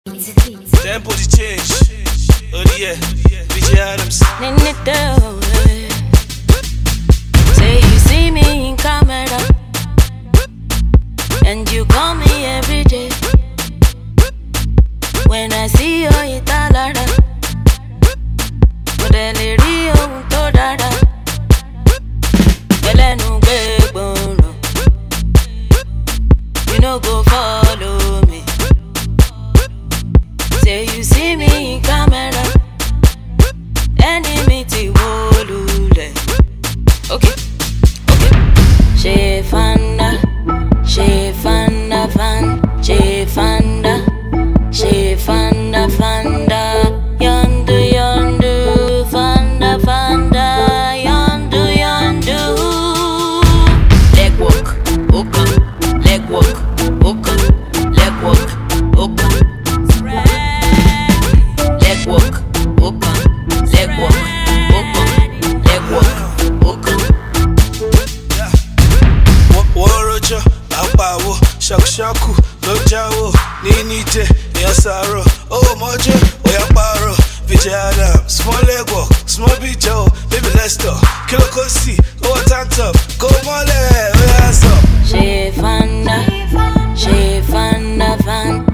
Tempo de change. Oh yeah, DJ Adams. Say you see me in camera and you call me every day. When I see you in Talara, but then the Rio to Dada. You no go follow me. Say you see me in camera, enemy ti wolule. Okay. She fanda fan, she fanda fanda. Yondu, fanda, yondu. Leg walk, oka, leg walk, oka, leg walk, oka. Leg walk, oka, leg walk, oka, leg walk, oka. Worojo, apawo, shakushaku, lojawo, ninite, yasaro, oh mojo, oyaparo, DJ Adams, small leg walk, small beat Joe, baby let's go, kilo kosi, oh tank top, go mole, we ass up. She fanda fan.